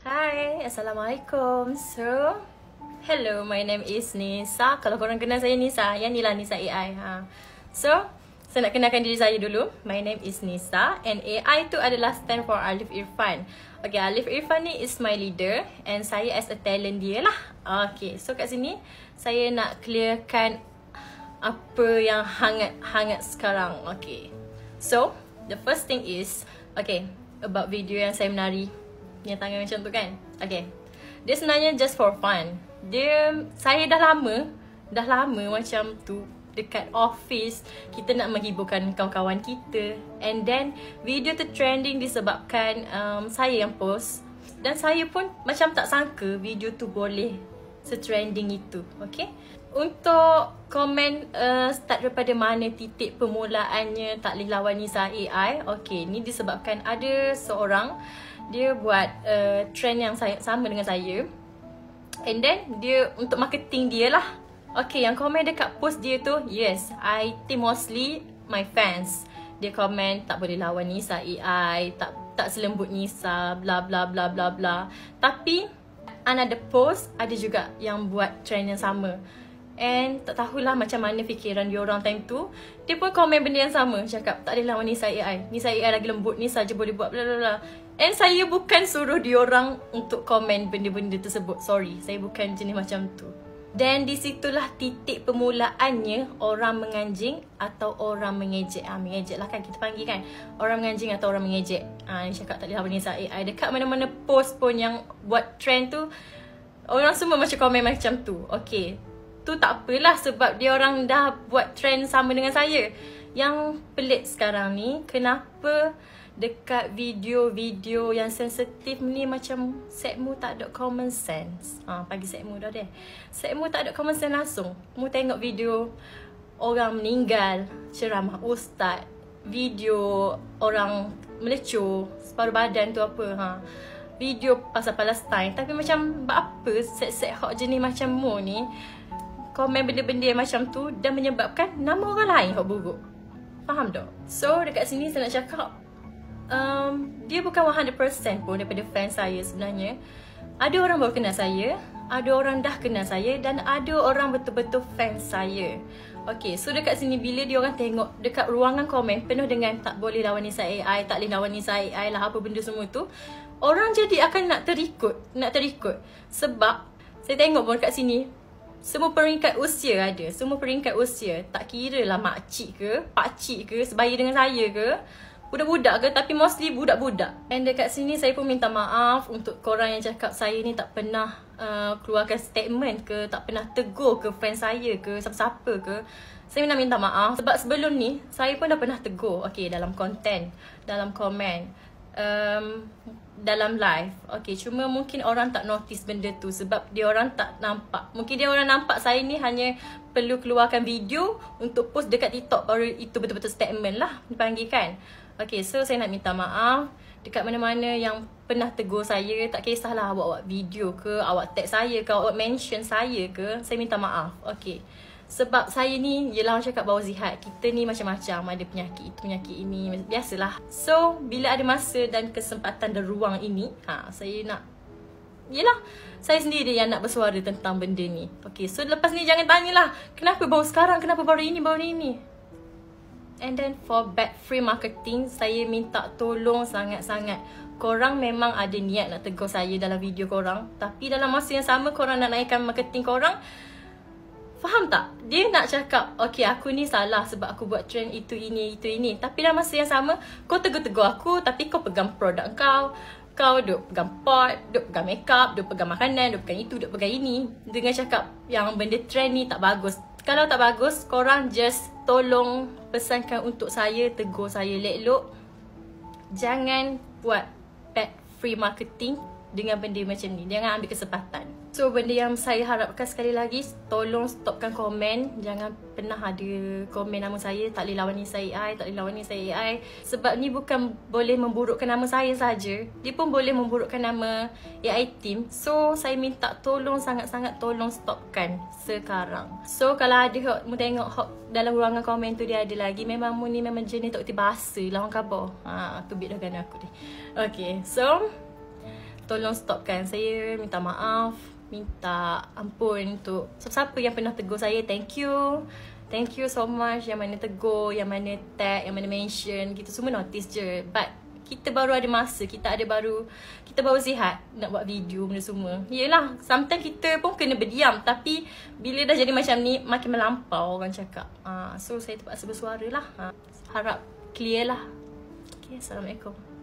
Hai, Assalamualaikum. Hello, my name is Nisa. Kalau korang kenal saya Nisa, yang ni lah Nisa AI. Saya nak kenalkan diri saya dulu. My name is Nisa and AI tu adalah stand for Alif Irfan. Okay, Alif Irfan ni is my leader and saya as a talent dia lah. Okay, so kat sini saya nak clearkan apa yang hangat sekarang. Okay, so the first thing is, okay, about video yang saya menari yang tangan macam tu kan. Okay, dia sebenarnya just for fun. Saya dah lama macam tu dekat office, kita nak menghiburkan kawan-kawan kita. And then video tu trending disebabkan saya yang post. Dan saya pun macam tak sangka video tu boleh se-trending itu. Okay, untuk komen start daripada mana titik permulaannya Tak Boleh Lawan Nisa AI. Okay, ni disebabkan ada seorang dia buat trend yang sama dengan saya. And then dia untuk marketing dia lah. Okay, yang komen dekat post dia tu, yes, I think mostly my fans. Dia komen tak boleh lawan Nisa AI, tak selembut Nisa, bla bla bla bla bla. Tapi another post ada juga yang buat trend yang sama. And tak tahulah macam mana fikiran dia orang time tu. Dia pun komen benda yang sama, cakap tak boleh lawan Nisa AI. Nisa AI lagi lembut, Nisa je boleh buat bla bla bla. And saya bukan suruh dia orang untuk komen benda-benda tersebut. Sorry, saya bukan jenis macam tu. Dan di situlah titik permulaannya orang menganjing atau orang mengejek. Mengejek lah kan kita panggil kan. Orang menganjing atau orang mengejek. Ni cakap tak boleh lawan Nisa AI. Dekat mana-mana post pun yang buat trend tu, orang semua macam komen macam tu. Okay, tu tak apalah sebab dia orang dah buat trend sama dengan saya. Yang pelik sekarang ni, kenapa dekat video-video yang sensitif ni macam Sekmu tak ada common sense. Pagi Sekmu dah deh. Sekmu tak ada common sense langsung. Mu tengok video orang meninggal, ceramah ustaz, video orang melecur separuh badan tu apa, video pasal Palestin. Tapi macam apa set-set hot jenis macam mu ni komen benda-benda macam tu dan menyebabkan nama orang lain hot buruk. Faham tak? So dekat sini saya nak cakap, dia bukan 100% pun daripada fans saya sebenarnya. Ada orang baru kenal saya, ada orang dah kenal saya dan ada orang betul-betul fans saya. Okay, so dekat sini bila dia orang tengok dekat ruangan komen penuh dengan tak boleh lawan Nisa AI, tak boleh lawan Nisa AI lah apa benda semua tu, orang jadi akan nak terikut. Sebab saya tengok pun kat sini semua peringkat usia ada. Semua peringkat usia. Tak kira lah makcik ke, pakcik ke, sebaya dengan saya ke, budak-budak ke, tapi mostly budak-budak. And dekat sini saya pun minta maaf untuk korang yang cakap saya ni tak pernah keluarkan statement ke, tak pernah tegur ke fans saya ke, siapa-siapa ke. Saya nak minta maaf sebab sebelum ni saya pun dah pernah tegur. Okay, dalam konten, dalam komen, dalam live. Okay, cuma mungkin orang tak notice benda tu sebab dia orang tak nampak. Mungkin dia orang nampak saya ni hanya perlu keluarkan video untuk post dekat TikTok, baru itu betul-betul statement lah dipanggil kan. Okay, so saya nak minta maaf dekat mana-mana yang pernah tegur saya. Tak kisahlah awak buat video ke, awak tag saya ke, awak mention saya ke, saya minta maaf. Okay, sebab saya ni, yelah orang cakap bawa zihat, kita ni macam-macam, ada penyakit itu, penyakit ini, biasalah. So, bila ada masa dan kesempatan dan ruang ini, saya nak, yelah, saya sendiri yang nak bersuara tentang benda ni. Okay, so lepas ni jangan tanyalah kenapa baru sekarang, kenapa baru ini. And then for bad free marketing, saya minta tolong sangat-sangat. Korang memang ada niat nak tegur saya dalam video korang, tapi dalam masa yang sama korang nak naikkan marketing korang. Faham tak? Dia nak cakap, okay aku ni salah sebab aku buat trend itu ini. Tapi dalam masa yang sama, kau tegur-tegur aku tapi kau pegang produk kau. Kau duk pegang pot, duk pegang makeup, duk pegang makanan, duk pegang itu, duk pegang ini. Dengan cakap yang benda trend ni tak bagus. Kalau tak bagus, korang just tolong pesankan untuk saya, tegur saya elok-elok. Jangan buat bad free marketing dengan benda macam ni. Jangan ambil kesempatan. So benda yang saya harapkan sekali lagi, tolong stopkan komen. Jangan pernah ada komen nama saya tak boleh lawan Nisa AI, tak boleh lawan Nisa AI. Sebab ni bukan boleh memburukkan nama saya saja, dia pun boleh memburukkan nama AI team. So saya minta tolong, sangat-sangat tolong stopkan sekarang. So kalau ada mu tengok dalam ruangan komen tu dia ada lagi, memang mu ni memang jenis tak reti bahasa lawan khabar. Tu bit dah gana aku ni. Okay, so tolong stopkan. Saya minta maaf, minta ampun untuk siapa-siapa yang pernah tegur saya. Thank you so much. Yang mana tegur, yang mana tag, yang mana mention, kita semua notice je. But kita baru ada masa, kita baru sihat nak buat video benda semua. Yelah, sometimes kita pun kena berdiam, tapi bila dah jadi macam ni, makin melampau orang cakap. So saya terpaksa bersuara lah. Harap clear lah. Okay, Assalamualaikum.